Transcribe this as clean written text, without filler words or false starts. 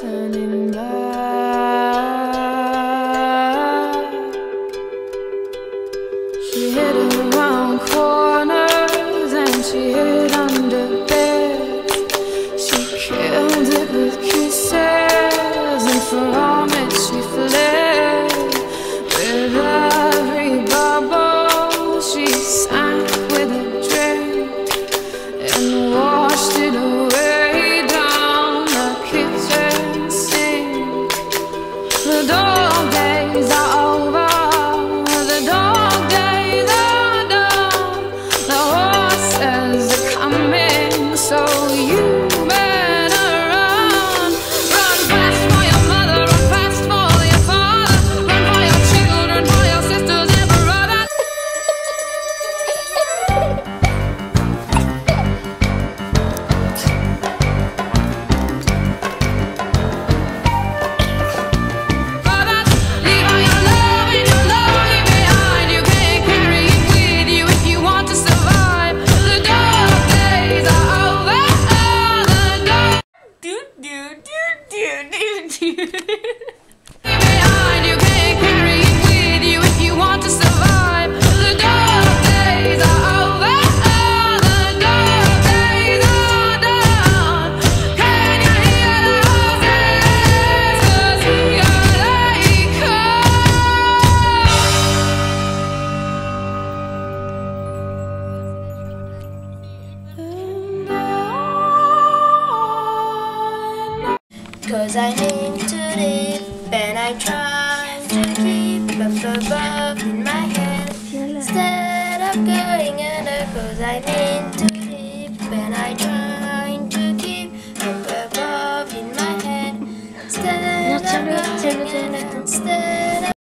turning back. She hid around corners and she hid under beds. She killed it with kisses, and from it she fled. With every bubble she sank with a drink and washed it away down the kitchen sink. The dog days are over, the dog days are done. The horses are coming, so you better run. Run fast for your mother, run fast for your father, run for your children, for your sisters and brothers. Leave all your love and your lonely behind. You can't carry it with you if you want to survive. The dog days are over. The dog behind. You can't carry it with you if you want to survive. The dog days are over. The dog days are done. Can you hear the horses? 'Cause here they come. 'Cause I need to live and I try to keep up above in my head instead of going under. 'Cause I need to live and I try to keep up above in my head instead of going under. Instead